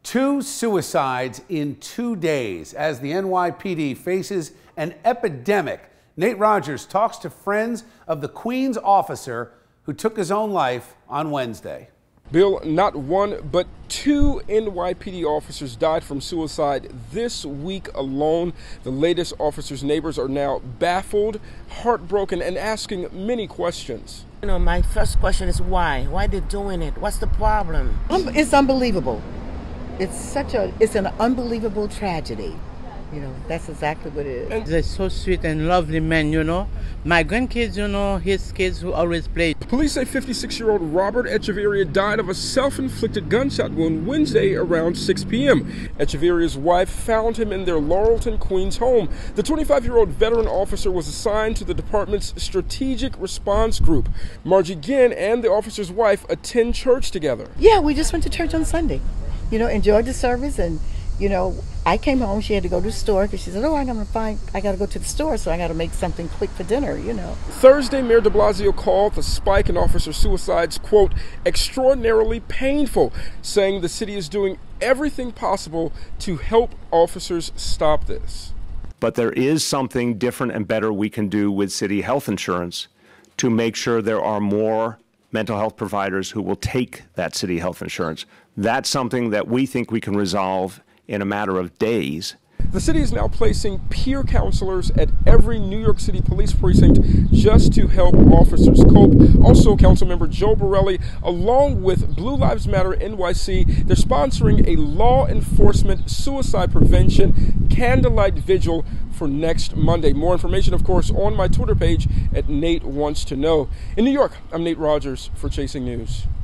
2 suicides in 2 days as the NYPD faces an epidemic. Nate Rogers talks to friends of the Queens officer who took his own life on Wednesday. Bill, not 1, but 2 NYPD officers died from suicide this week alone. The latest officers' neighbors are now baffled, heartbroken, and asking many questions. You know, my first question is why? Why they doing it? What's the problem? It's unbelievable. It's an unbelievable tragedy. You know, that's exactly what it is. They're so sweet and lovely men, you know. My grandkids, you know, his kids who always play. Police say 56-year-old Robert Echeverria died of a self-inflicted gunshot wound Wednesday around 6 p.m. Echeverria's wife found him in their Laurelton, Queens home. The 25-year-old veteran officer was assigned to the department's strategic response group. Margie Ginn and the officer's wife attend church together. Yeah, we just went to church on Sunday. You know, enjoyed the service, and you know, I came home, she had to go to the store because she said, oh, I got to go to the store, so I got to make something quick for dinner, you know. Thursday, Mayor de Blasio called the spike in officer suicides, quote, extraordinarily painful, saying the city is doing everything possible to help officers stop this. But there is something different and better we can do with city health insurance to make sure there are more mental health providers who will take that city health insurance. That's something that we think we can resolve in a matter of days. The city is now placing peer counselors at every New York City police precinct just to help officers cope. Also, Councilmember Joe Borelli, along with Blue Lives Matter NYC, they're sponsoring a law enforcement suicide prevention candlelight vigil for next Monday. More information, of course, on my Twitter page at Nate Wants to Know. In New York, I'm Nate Rogers for Chasing News.